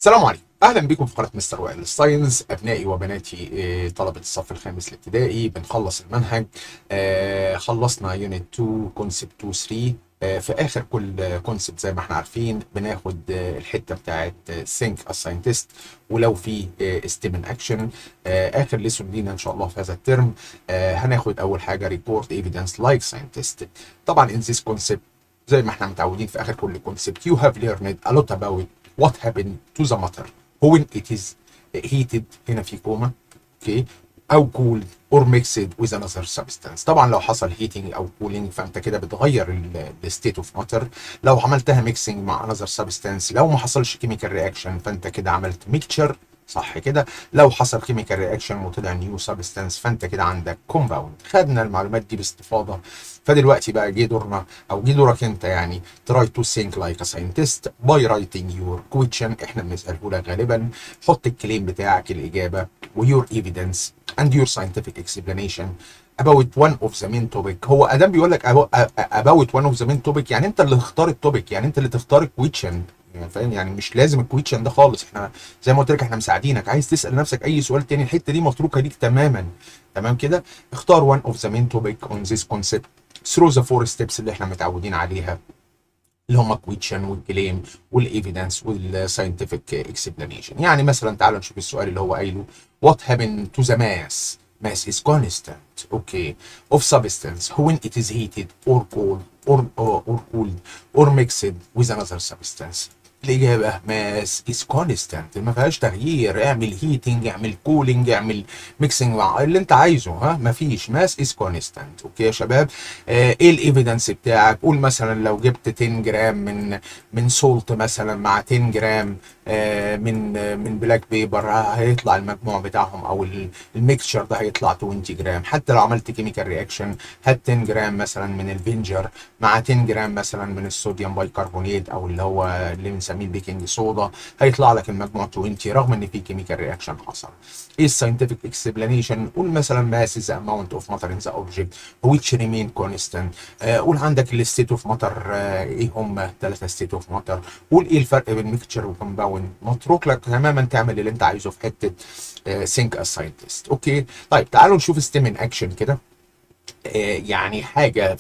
السلام عليكم، اهلا بكم في قناه مستر وائل ساينس. ابنائي وبناتي طلبه الصف الخامس الابتدائي، بنخلص المنهج. خلصنا يونت 2 كونسبت 2 3. في اخر كل كونسبت زي ما احنا عارفين بناخد الحته بتاعت ثينك از ساينتست، ولو في ستيمن اكشن. اخر ليسون لينا ان شاء الله في هذا الترم. هناخد اول حاجه ريبورت ايفيدنس لايك ساينتست. طبعا ان ذيس كونسبت زي ما احنا متعودين في اخر كل كونسبت you have learned a lot about what happened to the matter when it is heated، هنا في كوما، اوكي، او cooled or mixed with another substance. طبعا لو حصل heating او cooling فانت كده بتغير ال state of matter. لو عملتها mixing مع another substance، لو ما حصلش chemical reaction فانت كده عملت mixture، صح كده. لو حصل كيميكال رياكشن وطلع نيو سبستانس فانت كده عندك كومباوند. خدنا المعلومات دي باستفاضه، فدلوقتي بقى جه دورنا او جه دورك انت، يعني try to think like a scientist by writing your question. احنا بنساله لك غالبا، حط الكليم بتاعك، الاجابه ويور evidence and your scientific explanation about one of the main topic. هو ادم بيقول لك about one of the main topic، يعني انت اللي تختار التوبيك، يعني انت اللي تختار الكويشن، يعني فاهم؟ يعني مش لازم الكويشن ده خالص، احنا زي ما قلت لك احنا مساعدينك. عايز تسال نفسك اي سؤال تاني الحته دي متروكه ليك تماما. تمام كده. اختار one of the main topic on this concept through the four steps اللي احنا متعودين عليها، اللي هم الكويشن والكليم والايفيدنس والساينتفك اكسبلانيشن. يعني مثلا تعالوا نشوف السؤال اللي هو قايله what happened to the mass is constant, okay, of substance when it is heated or cooled or mixed with another substance. الإجابة ماس از كونستانت، ما فيهاش تغيير. اعمل هيتنج، اعمل كولينج، اعمل ميكسنج مع اللي انت عايزه، ها، ما فيش. ماس از كونستانت، اوكي يا شباب. ايه الايفيدنس بتاعك؟ قول مثلا لو جبت 10 جرام من سولت مثلا مع 10 جرام من بلاك بيبر، هيطلع المجموع بتاعهم او الميكشر ده هيطلع 20 جرام. حتى لو عملت كيميكال رياكشن، هات 10 جرام مثلا من الفينجر مع 10 جرام مثلا من الصوديوم بايكربونات او اللي هو اللي بنسميه البيكنج صودا، هيطلع لك المجموع 20 رغم ان في كيميكال رياكشن حصل. ايه الساينتفك اكسبلانيشن؟ قول مثلا ماس از اماونت اوف ماتر ان ذا اوبجكت which remain constant. قول عندك الستيت اوف ماتر، ايه هم 3 ستيت اوف ماتر. قول ايه الفرق بين ميكتشر وكومباوند. متروك لك تماما تعمل اللي انت عايزه في حته ثينك از ساينتست، اوكي. طيب تعالوا نشوف ستيمن اكشن كده. يعني حاجه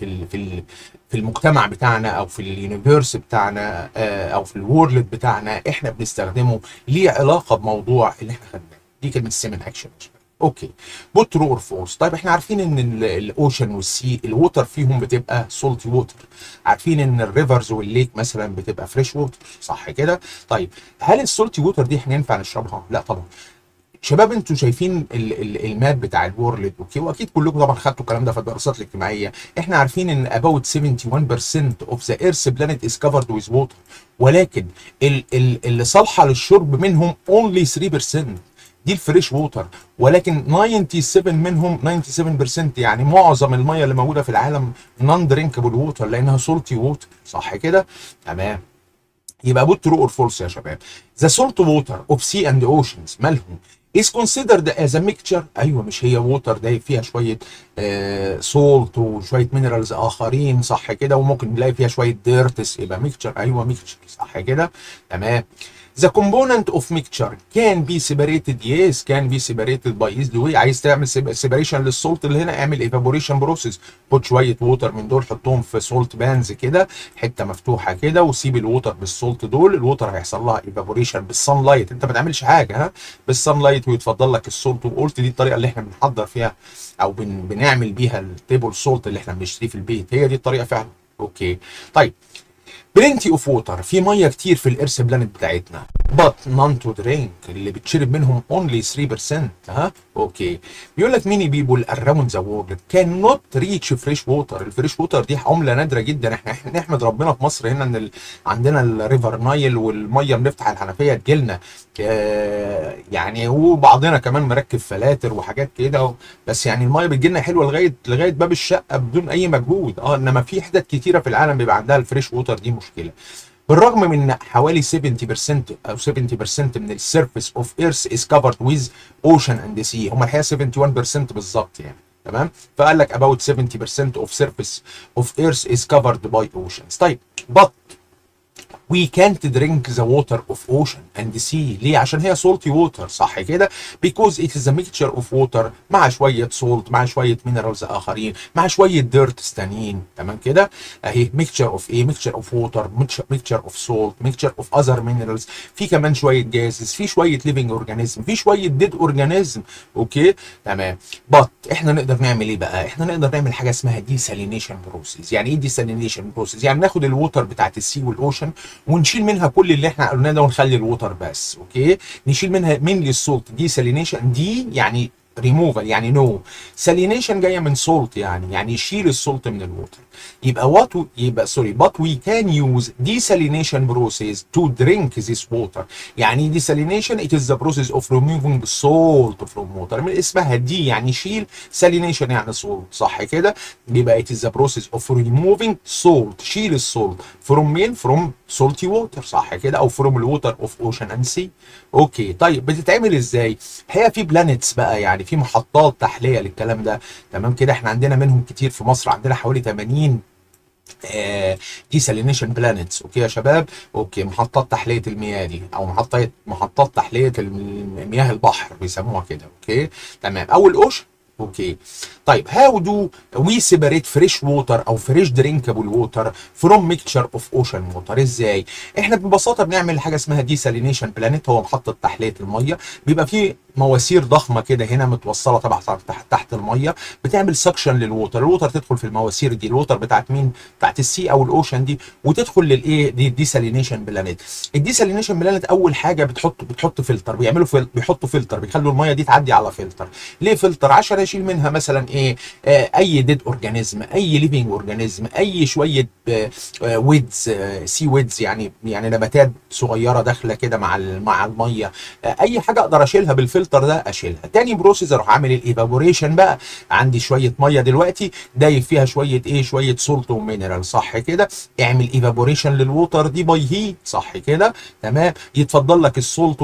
في المجتمع بتاعنا او في اليونيفيرس بتاعنا او في الورلد بتاعنا احنا بنستخدمه، ليه علاقه بموضوع اللي احنا خدناه. دي كلمه ستيمن اكشن. اوكي، بوت ترو اور فولس. طيب احنا عارفين ان الاوشن والسي الووتر فيهم بتبقى سولتي ووتر. عارفين ان الريفرز والليك مثلا بتبقى فريش ووتر، صح كده. طيب هل السولتي ووتر دي احنا ينفع نشربها؟ لا طبعا. شباب انتوا شايفين الماب بتاع الورلد، اوكي، واكيد كلكم طبعا خدتوا الكلام ده في الدراسات الاجتماعيه. احنا عارفين ان about 71% of the earth planet is covered with water، ولكن اللي صالحه للشرب منهم only 3%، دي الفريش ووتر. ولكن 97 منهم 97%، يعني معظم الميه اللي موجوده في العالم نون درينكبل ووتر لانها سولتي ووتر، صح كده؟ تمام. يبقى بوت ترو اور فولس يا شباب. ذا سولت ووتر اوف سي اند اوشنز مالهم is considered as a mixture. ايوه، مش هي ووتر ده فيها شويه سولت وشويه مينرالز اخرين، صح كده، وممكن نلاقي فيها شويه ديرتس، يبقى ميكتشر. ايوه ميكتشر، صح كده. تمام. The component of mixture can be separated. Yes, can be separated by easy way. عايز تعمل separation للسولت اللي هنا، اعمل evaporation process. خد شويه ووتر من دول حطهم في سولت بانز كده، حته مفتوحه كده، وسيب الووتر بالسولت دول. الووتر هيحصل لها evaporation بالصن لايت، انت ما تعملش حاجه، ها، بالصن لايت، ويتفضل لك السولت. وقلت دي الطريقه اللي احنا بنحضر فيها او بنعمل بيها التيبل سولت اللي احنا بنشتريه في البيت، هي دي الطريقه فعلا. اوكي. طيب بلينتي اوف ووتر، في ميه كتير في الارث بلانت بتاعتنا، but none to drink، اللي بتشرب منهم only 3%. ها، اوكي. بيقول لك many people around the world cannot reach fresh water. الفريش ووتر دي عمله نادره جدا. احنا نحمد ربنا في مصر هنا ان عندنا الريفر نايل، والميه بنفتح الحنفيه تجيلنا. يعني وبعضنا كمان مركب فلاتر وحاجات كده، بس يعني الميه بتجيلنا حلوه لغايه باب الشقه بدون اي مجهود. انما في حتت كتيره في العالم بيبقى عندها الفريش ووتر دي مشكله. بالرغم من ان حوالي 70% او 70% من السيرفيس اوف ايرث از كفرد ويز اوشن اند سي، هم الحقيقه 71% بالظبط يعني. تمام. فقال لك about 70% of surface of earth is covered by oceans. طيب but we can't drink the water of ocean and sea. ليه؟ عشان هي salty water صح كده؟ because it is a mixture of water مع شويه salt مع شويه minerals اخرين مع شويه dirt تانيين. تمام كده؟ اهي mixture of ايه؟ mixture of water mixture of salt mixture of other minerals، في كمان شويه gases، في شويه living organism، في شويه dead organism. اوكي تمام. but احنا نقدر نعمل ايه بقى؟ احنا نقدر نعمل حاجه اسمها desalination process. يعني ايه desalination process؟ يعني ناخد الووتر بتاعت السي والاوشن ونشيل منها كل اللي احنا قلناه ده ونخلي الووتر بس. اوكي نشيل منها من السولت. desalination دي يعني ريموفال يعني نو. سالينيشن جايه من سولت يعني يشيل السولت من الووتر. يبقى سوري but we can use desalination process to drink this water. يعني desalination it is the process of removing salt from water. من اسمها دي يعني شيل، salination يعني سولت صح كده؟ يبقى it is the process of removing salt، شيل السولت from مين؟ from salty water صح كده؟ او from the water of ocean and sea. اوكي طيب بتتعمل ازاي؟ هي في بلانتس بقى، يعني في محطات تحليه للكلام ده. تمام كده؟ احنا عندنا منهم كتير في مصر، عندنا حوالي 80 desalination بلانتس. اوكي يا شباب؟ اوكي محطات تحليه المياه دي او محطات تحليه مياه البحر بيسموها كده. اوكي تمام. او الاوشن. اوكي طيب how do we separate fresh water او fresh drinkable water from mixture of ocean water؟ ازاي؟ احنا ببساطه بنعمل حاجه اسمها desalination planet، هو محطه تحليه الميه، بيبقى فيه مواسير ضخمه كده هنا متوصله طبعا تحت الميه، بتعمل سكشن للووتر، الووتر تدخل في المواسير دي، الووتر بتاعت مين؟ بتاعت السي او الاوشن دي، وتدخل للايه؟ دي ديسالينيشن بلانت. الديسالينيشن بلانت اول حاجه بتحط فلتر، بيحطوا فلتر، بيخلوا الميه دي تعدي على فلتر. ليه فلتر؟ عشان يشيل منها مثلا ايه؟ اي ديد اورجانيزم، اي ليفنج اورجانيزم، اي شويه ويدز، سي ويدز يعني نباتات صغيره داخله كده مع الميه، اي حاجه اقدر اشيلها بالفلتر ده اشيلها. تاني بروسيس اروح عامل الايفابوريشن بقى، عندي شويه ميه دلوقتي دايب فيها شويه ايه؟ شويه سولت ومينرال صح كده؟ اعمل ايفابوريشن للووتر دي باي هيت صح كده؟ تمام. يتفضل لك السولت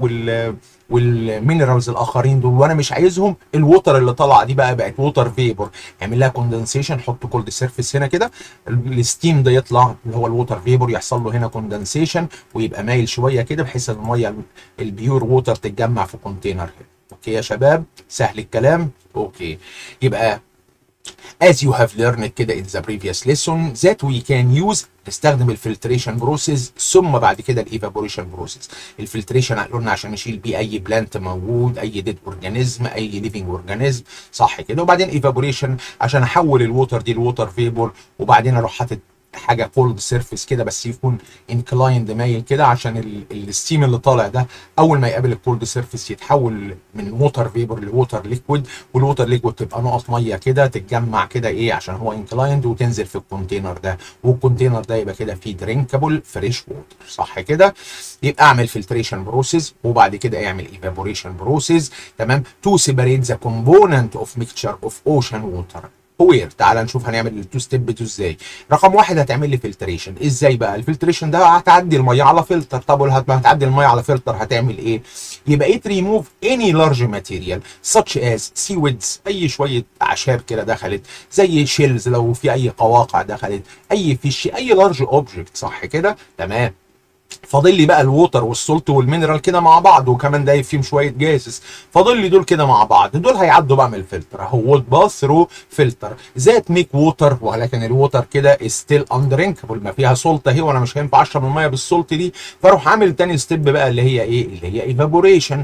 والمينرالز الاخرين دول وانا مش عايزهم، الووتر اللي طالعه دي بقت ووتر فيبور، اعمل لها كوندنسيشن، حط كولد سيرفيس هنا كده، الستيم ده يطلع اللي هو الووتر فيبور، يحصل له هنا كوندنسيشن ويبقى مايل شويه كده بحيث الميه البيور ووتر تتجمع في كونتينر هنا. اوكي يا شباب؟ سهل الكلام؟ اوكي يبقى as you have learned كده in the previous lesson that we can use، نستخدم الفلتريشن بروسيس ثم بعد كده الايفابوريشن بروسيس. الفلتريشن قلنا عشان نشيل بيه اي بلانت موجود، اي ديد اورجانيزم، اي ليفنج اورجانيزم صح كده؟ وبعدين ايفابوريشن عشان احول الووتر دي لووتر فيبور، وبعدين اروح حاطط حاجه كولد سيرفيس كده بس يكون انكلايند مايل كده عشان الستيم اللي طالع ده اول ما يقابل الكولد سيرفيس يتحول من ووتر فيبر لووتر ليكويد، والووتر ليكويد تبقى نقط ميه كده تتجمع كده ايه عشان هو انكلايند وتنزل في الكونتينر ده، والكونتينر ده يبقى كده فيه درينكابل فريش ووتر صح كده؟ يبقى اعمل فلتريشن بروسيس وبعد كده اعمل ايفابوريشن بروسيس. تمام. تو سيبريت ذا كومبوننت اوف ميكتشر اوف اوشن ووتر. وير تعال نشوف هنعمل التو ستيب ازاي. رقم واحد هتعمل لي فلتريشن. ازاي بقى الفلتريشن ده؟ هتعدي الميه على فلتر. طب هتعدي الميه على فلتر هتعمل ايه؟ يبقى it remove any large material such as seaweeds، اي شويه اعشاب كده دخلت، زي شيلز لو في اي قواقع دخلت، اي فيش، اي لارج اوبجكت صح كده؟ تمام. فاضل لي بقى الووتر والسولت والمينرال كده مع بعض، وكمان دايب فيهم شويه جازز، فاضل لي دول كده مع بعض، دول هيعدوا بقى من الفلتر اهو، وود باس ثرو فلتر ذات ميك ووتر، ولكن الووتر كده ستيل اندرينكبل، ما فيها سولت اهي وانا مش هينفع اشرب الميه بالسولت دي، فاروح عامل تاني ستيب بقى اللي هي ايه؟ اللي هي ايفابوريشن.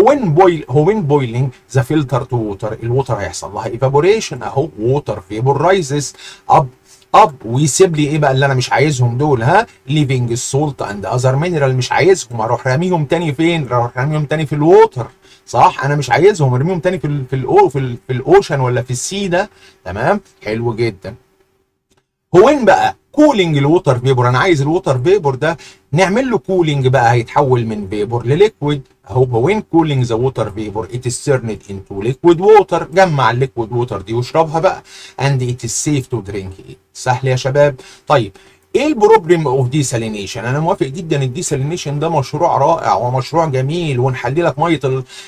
هو وين بويلينج ذا فلتر تو ووتر، الووتر هيحصل لها ايفابوريشن اهو، ووتر فيبور رايزز اب ويسيب لي ايه بقى اللي انا مش عايزهم دول؟ ها؟ ليفنج السولت اند اذر مينرال، مش عايزهم، اروح راميهم تاني فين؟ اروح راميهم تاني في الووتر صح؟ انا مش عايزهم، ارميهم تاني في الاوشن ولا في السي ده. تمام. حلو جدا. وين بقى كولينج الووتر فيبور، انا عايز الووتر فيبور ده نعمل له كولينج بقى، هيتحول من فيبور لليكويد اهو. وين كولينج ذا ووتر فيبور ات از تيرند انتو ليكويد ووتر، جمع الليكويد ووتر دي واشربها بقى. اند ات از سيف تو درينك. ايه؟ سهل يا شباب؟ طيب ايه البروبلم اوف ديسالينيشن؟ انا موافق جدا الديسالينيشن ده مشروع رائع ومشروع جميل، ونحلي لك ميه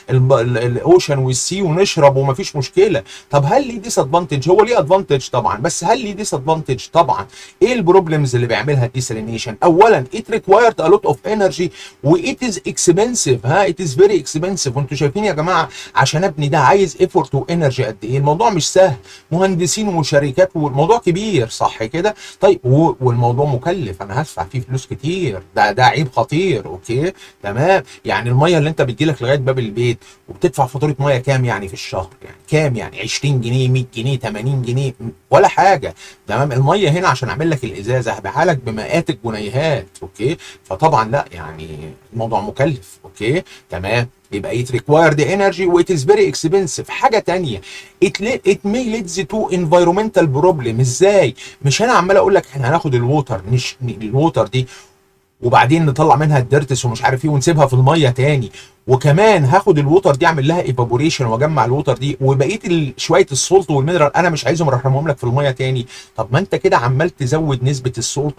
الاوشن والسي ونشرب ومفيش مشكله. طب هل ليه ديس ادفانتج؟ هو ليه ادفانتج طبعا، بس هل ليه ديس ادفانتج؟ طبعا. ايه البروبلمز اللي بيعملها الديسالينيشن؟ اولا it required a lot of energy و it is expensive. it is very expensive. وانتوا شايفين يا جماعه عشان ابني ده عايز ايفورت وانرجي قد ايه؟ الموضوع مش سهل، مهندسين وشركات والموضوع كبير، صح كده؟ طيب والموضوع مكلف، انا هدفع فيه فلوس كتير، ده عيب خطير. اوكي تمام. يعني الميه اللي انت بتجيلك لغايه باب البيت وبتدفع فاتوره ميه كام يعني في الشهر؟ يعني كام؟ يعني 20 جنيه، 100 جنيه، 80 جنيه، ولا حاجه. تمام. الميه هنا عشان اعمل لك الازازه هبيعها لك بمئات الجنيهات. اوكي. فطبعا لا، يعني الموضوع مكلف. اوكي تمام. يبقى it required energy و it is very expensive. حاجه تانية it may leads to environmental problem. ازاي؟ مش انا عمال اقول لك احنا هناخد الووتر، الووتر دي وبعدين نطلع منها الديرتس ومش عارف ايه ونسيبها في الميه تاني، وكمان هاخد الووتر دي اعمل لها ايفابوريشن واجمع الووتر دي، وبقيه شويه السولت والمينرال انا مش عايزهم ارحمهم لك في الميه تاني. طب ما انت كده عمال تزود نسبه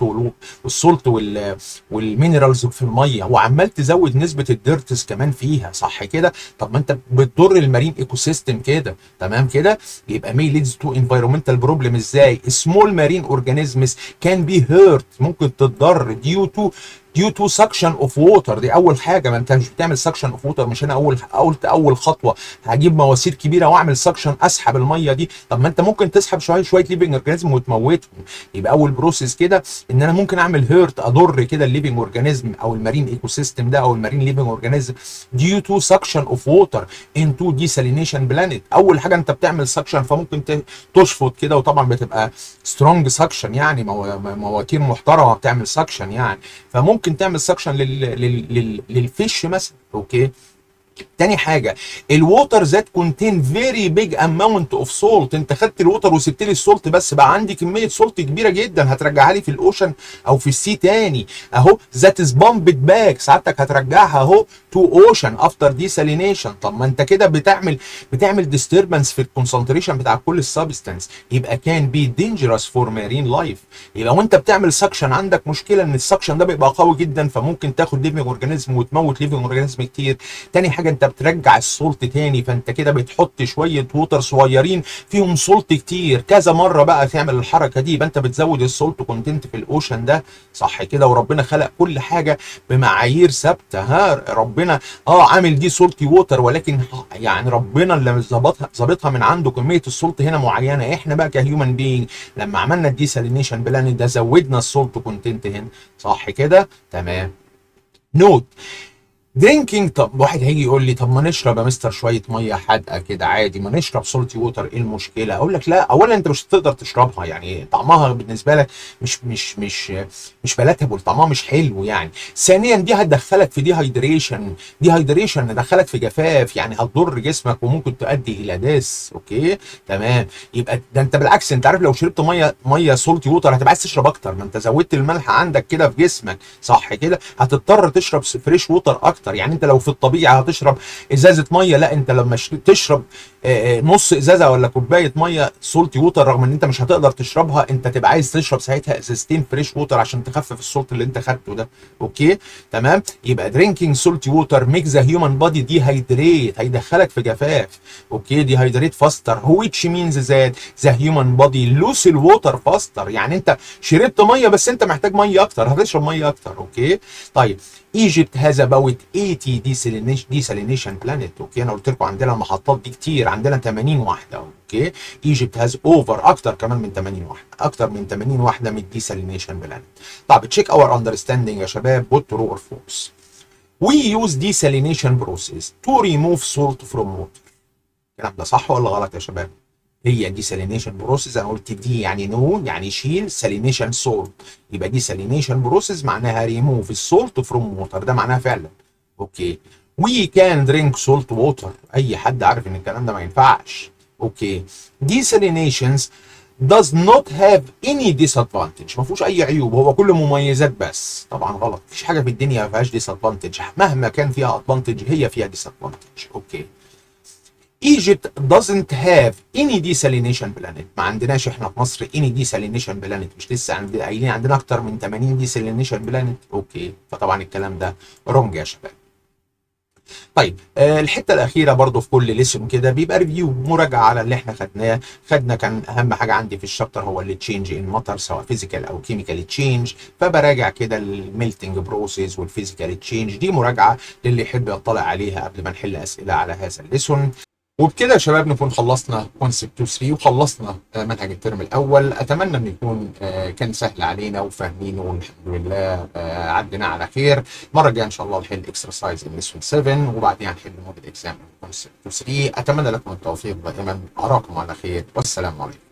السولت والمينرالز في الميه، وعمال تزود نسبه الديرتس كمان فيها، صح كده؟ طب ما انت بتضر المارين ايكو سيستم كده. تمام كده. يبقى مي ليدز تو انفايرمنتال بروبلم. ازاي؟ سمول مارين اورجانيزمز كان بي هيرت، ممكن تتضر due to suction of water. دي اول حاجه. ما انت مش بتعمل suction of water، مش انا اول خطوه هجيب مواسير كبيره واعمل suction اسحب الميه دي. طب ما انت ممكن تسحب شويه ليفنج اورجانيزم وتموتهم. يبقى اول بروسيس كده ان انا ممكن اعمل هيرت، اضر كده الليفنج اورجانيزم او المارين ايكو سيستم ده او المارين ليفنج اورجانيزم due to suction of water into desalination plant. اول حاجه انت بتعمل suction، فممكن تشفط كده، وطبعا بتبقى سترونج سكشن، يعني مواتير محترمه بتعمل سكشن يعني، فممكن تعمل سكشن للفيش مثلا. اوكي. تاني حاجه الووتر ذات كونتين فيري بيج اماونت اوف سولت. انت خدت الووتر وسبت لي السولت، بس بقى عندي كميه سولت كبيره جدا هترجعها لي في الاوشن او في السي تاني اهو. ذات از بامبد باك، سعادتك هترجعها اهو تو اوشن افتر ديسالينيشن. طب ما انت كده بتعمل ديستربنس في الكونسنتريشن بتاع كل السبستانس، يبقى كان بي دينجرس فور مارين لايف. يبقى وانت بتعمل سكشن عندك مشكله ان السكشن ده بيبقى قوي جدا، فممكن تاخد ليفنج اورجانيزم وتموت ليفنج اورجانيزم كتير. تاني حاجه انت بترجع السولت تاني، فانت كده بتحط شويه ووتر صغيرين فيهم سولت كتير كذا مره بقى تعمل الحركه دي، يبقى انت بتزود السولت كونتنت في الاوشن ده، صح كده؟ وربنا خلق كل حاجه بمعايير ثابته. ربنا عامل دي سولتي ووتر، ولكن يعني ربنا اللي ظابطها من عنده كميه السولت هنا معينه. احنا بقى كهيومن بينج لما عملنا الديسالينيشن بلان ده زودنا السولت كونتنت هنا، صح كده؟ تمام. نوت درينكينج. طب واحد هيجي يقول لي طب ما نشرب يا مستر شويه ميه حادقه كده عادي، ما نشرب سولتي ووتر، ايه المشكله؟ اقول لك لا، اولا انت مش هتقدر تشربها، يعني طعمها بالنسبه لك مش بلاتابل، طعمها مش حلو يعني. ثانيا دي هتدخلك في ديهايدريشن هتدخلك في جفاف، يعني هتضر جسمك وممكن تؤدي الى داس. اوكي تمام. يبقى ده انت بالعكس، انت عارف لو شربت ميه سولتي ووتر هتبقى عايز تشرب اكتر، ما انت زودت الملح عندك كده في جسمك، صح كده؟ هتضطر تشرب فريش ووتر اكتر. يعني انت لو في الطبيعي هتشرب ازازه ميه، لا انت لما تشرب نص ازازه ولا كوبايه ميه سولتي ووتر، رغم ان انت مش هتقدر تشربها، انت تبقى عايز تشرب ساعتها ازازتين فريش ووتر عشان تخفف السولت اللي انت خدته ده. اوكي تمام. يبقى درينكينج سولتي ووتر ميك ذا هيومن بادي ديهايدريت، هيدخلك في جفاف. اوكي. ديهايدريت فاستر which means that the human body lose الووتر فاستر. يعني انت شربت ميه بس انت محتاج ميه اكتر، هتشرب ميه اكتر. اوكي طيب. Egypt has about 80 desalination planet. اوكي انا قلت لكم عندنا المحطات دي كتير، عندنا 80 واحده. اوكي. Egypt has over اكتر كمان من 80 واحده، اكتر من 80 واحده من desalination planet. طب تشيك اور اندرستاندينج يا شباب، both true or false. We use desalination process to remove salt from water. الكلام ده صح ولا غلط يا شباب؟ هي ديسالينيشن بروسيس، انا قلت دي يعني نو يعني شيل، سالينيشن سولت، يبقى ديسالينيشن بروسيس معناها ريموف السولت فروم ووتر، ده معناها فعلا. اوكي. وي كان درينك سولت ووتر، اي حد عارف ان الكلام ده ما ينفعش. اوكي. ديسالينيشنز does not have any disadvantage، ما فيهوش اي عيوب، هو كله مميزات بس. طبعا غلط، مفيش حاجه في الدنيا ما فيهاش disadvantage، مهما كان فيها advantage هي فيها disadvantage. اوكي. Egypt doesn't have any desalination planet. ما عندناش احنا في مصر any desalination planet. مش لسه قايلين عندنا اكتر من 80 desalination planet؟ اوكي، فطبعا الكلام ده رونج يا شباب. طيب الحته الاخيره برضو في كل ليسون كده بيبقى ريفيو، مراجعه على اللي احنا خدناه. كان اهم حاجه عندي في الشابتر هو اللي تشينج ان ماتر، سواء فيزيكال او كيميكال تشينج، فبراجع كده الميلتنج بروسيس والفيزيكال تشينج. دي مراجعه للي يحب يطلع عليها قبل ما نحل اسئله على هذا الليسون. وبكده يا شباب نكون خلصنا كونسبت 2 3 وخلصنا منهج الترم الاول. اتمنى ان يكون كان سهل علينا وفاهمينه، والحمد لله عدينا على خير. المره الجايه ان شاء الله نحل اكسرسايز ان ليسون 7 وبعدين هنحل موديل اكزام كونسبت 2 3. اتمنى لكم التوفيق دائما، اراكم على خير والسلام عليكم.